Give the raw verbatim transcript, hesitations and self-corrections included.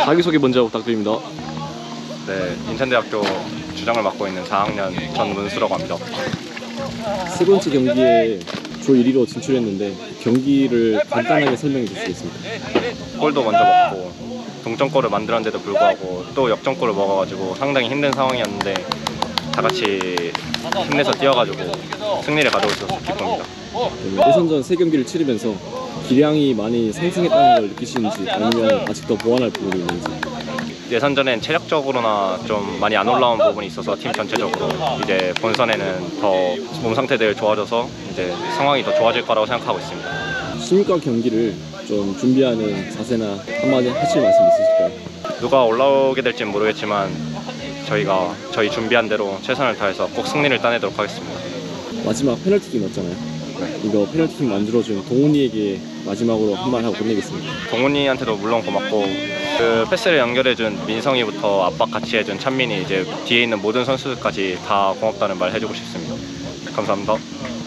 자기소개 먼저 부탁드립니다. 네, 인천대학교 주장을 맡고 있는 사 학년 전문수라고 합니다. 세 번째 경기에 조 일 위로 진출했는데 경기를 간단하게 설명해 주시겠습니까? 골도 먼저 먹고 동점골을 만들었는데도 불구하고 또 역전골을 먹어가지고 상당히 힘든 상황이었는데 다 같이 힘내서 뛰어가지고 승리를 가져올 수 있어서 기쁩니다. 예선전 세 경기를 치르면서 기량이 많이 상승했다는 걸 느끼시는지 아니면 아직 더 보완할 부분이 있는지. 예선전엔 체력적으로나 좀 많이 안 올라온 부분이 있어서 팀 전체적으로 이제 본선에는 더 몸 상태들 좋아져서 이제 상황이 더 좋아질 거라고 생각하고 있습니다. 십육 강 경기를 좀 준비하는 자세나 한마디 하실 말씀 있으실까요? 누가 올라오게 될지는 모르겠지만 저희가 저희 준비한 대로 최선을 다해서 꼭 승리를 따내도록 하겠습니다. 마지막 페널티킥 넣었잖아요. 네. 이거 페널티킥 만들어준 동훈이에게 마지막으로 한마디 하고 끝내겠습니다. 동훈이한테도 물론 고맙고 그 패스를 연결해준 민성이부터 압박 같이 해준 찬민이 이제 뒤에 있는 모든 선수들까지 다 고맙다는 말 해주고 싶습니다. 감사합니다.